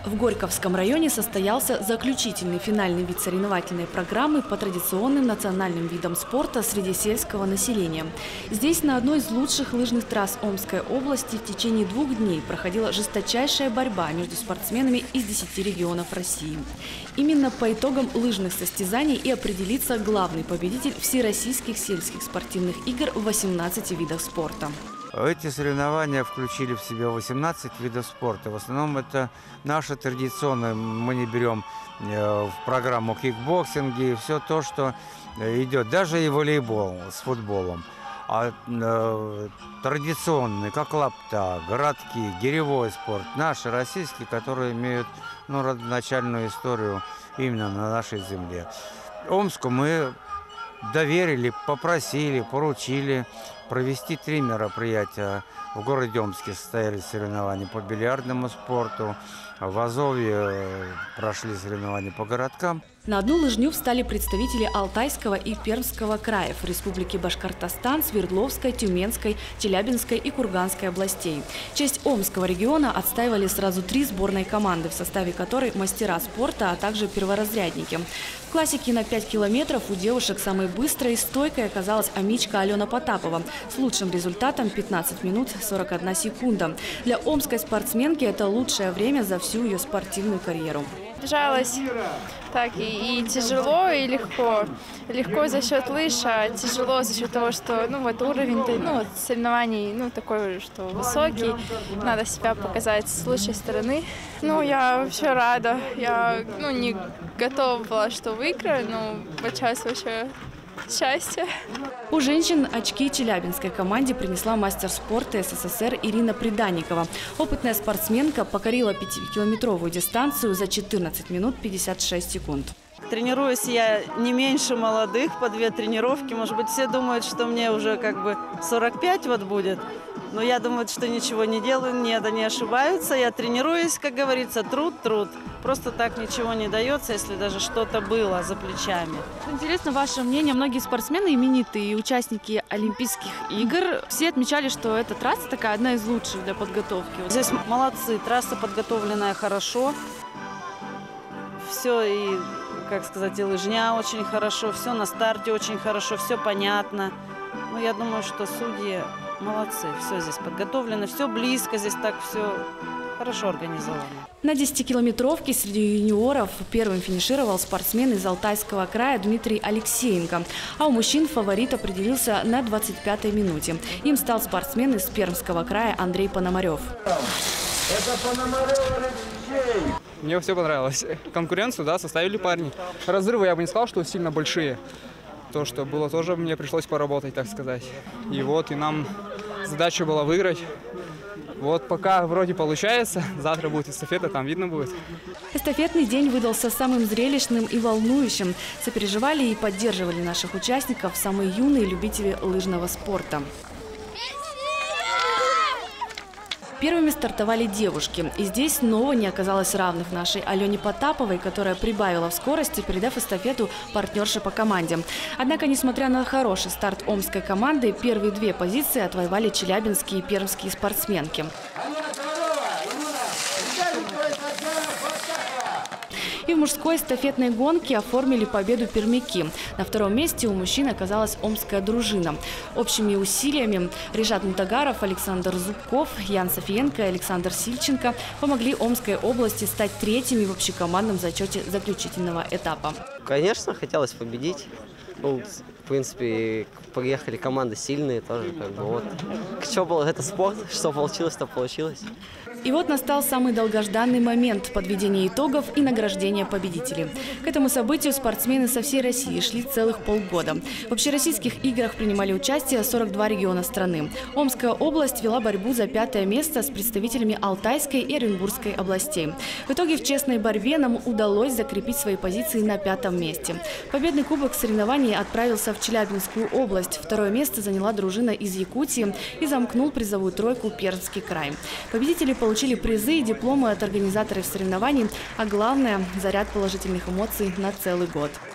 В Горьковском районе состоялся заключительный финальный вид соревновательной программы по традиционным национальным видам спорта среди сельского населения. Здесь на одной из лучших лыжных трасс Омской области в течение 2 дней проходила жесточайшая борьба между спортсменами из 10 регионов России. Именно по итогам лыжных состязаний и определится главный победитель всероссийских сельских спортивных игр в 18 видах спорта. Эти соревнования включили в себя 18 видов спорта. В основном это наши традиционные. Мы не берем в программу кикбоксинги и все то, что идет. Даже и волейбол с футболом. А традиционные, как лапта, городки, гиревой спорт, наши российские, которые имеют родоначальную историю именно на нашей земле. Омску мы доверили, попросили, поручили провести 3 мероприятия. В городе Омске состоялись соревнования по бильярдному спорту, в Азове прошли соревнования по городкам. На одну лыжню встали представители Алтайского и Пермского краев, Республики Башкортостан, Свердловской, Тюменской, Челябинской и Курганской областей. Честь Омского региона отстаивали сразу 3 сборные команды, в составе которой мастера спорта, а также перворазрядники. В классике на 5 километров у девушек самой быстрой и стойкой оказалась амичка Алена Потапова с лучшим результатом 15 минут 41 секунда. Для омской спортсменки это лучшее время за всю ее спортивную карьеру. Держалась так и тяжело, и легко. Легко за счет лыж, а тяжело за счет того, что уровень соревнований такой, что высокий. Надо себя показать с лучшей стороны. Я вообще рада. Я не готова была, что выиграю, но сейчас вообще счастье. У женщин очки челябинской команде принесла мастер спорта СССР Ирина Приданникова. Опытная спортсменка покорила 5-километровую дистанцию за 14 минут 56 секунд. Тренируюсь я не меньше молодых, по 2 тренировки. Может быть, все думают, что мне уже 45 будет. Но я думаю, что ничего не делаю, нет, они ошибаются. Я тренируюсь, как говорится, труд. Просто так ничего не дается, если даже что-то было за плечами. Интересно ваше мнение. Многие спортсмены, именитые и участники Олимпийских игр, все отмечали, что эта трасса такая одна из лучших для подготовки. Здесь молодцы, трасса подготовленная хорошо. Все и, и лыжня очень хорошо, все на старте очень хорошо, все понятно. Я думаю, что судьи молодцы, все здесь подготовлено, все близко, здесь так все хорошо организовано. На 10-километровке среди юниоров первым финишировал спортсмен из Алтайского края Дмитрий Алексеенко. А у мужчин фаворит определился на 25-й минуте. Им стал спортсмен из Пермского края Андрей Пономарев. Это Пономарев Алексей. Мне все понравилось. Конкуренцию, составили парни. Разрывы я бы не сказал, что сильно большие. То, что было, тоже мне пришлось поработать, так сказать. И нам задача была выиграть. Пока вроде получается, завтра будет эстафета, там видно будет. Эстафетный день выдался самым зрелищным и волнующим. Сопереживали и поддерживали наших участников самые юные любители лыжного спорта. Первыми стартовали девушки. И здесь снова не оказалось равных нашей Алене Потаповой, которая прибавила в скорости, передав эстафету партнерше по команде. Однако, несмотря на хороший старт омской команды, первые 2 позиции отвоевали челябинские и пермские спортсменки. И в мужской эстафетной гонке оформили победу пермяки. На 2-м месте у мужчин оказалась омская дружина. Общими усилиями Ришат Мутагаров, Александр Зубков, Ян Софиенко и Александр Сильченко помогли Омской области стать 3-ми в общекомандном зачете заключительного этапа. Конечно, хотелось победить. В принципе, приехали команды сильные тоже. Что было, это спорт, что получилось, то получилось. И настал самый долгожданный момент подведения итогов и награждения победителей. К этому событию спортсмены со всей России шли целых полгода. В общероссийских играх принимали участие 42 региона страны. Омская область вела борьбу за 5-е место с представителями Алтайской и Оренбургской областей. В итоге в честной борьбе нам удалось закрепить свои позиции на 5-м месте. Победный кубок соревнований отправился в Челябинскую область. 2-е место заняла дружина из Якутии и замкнул призовую тройку Пермский край. Победители получили призы и дипломы от организаторов соревнований, а главное – заряд положительных эмоций на целый год.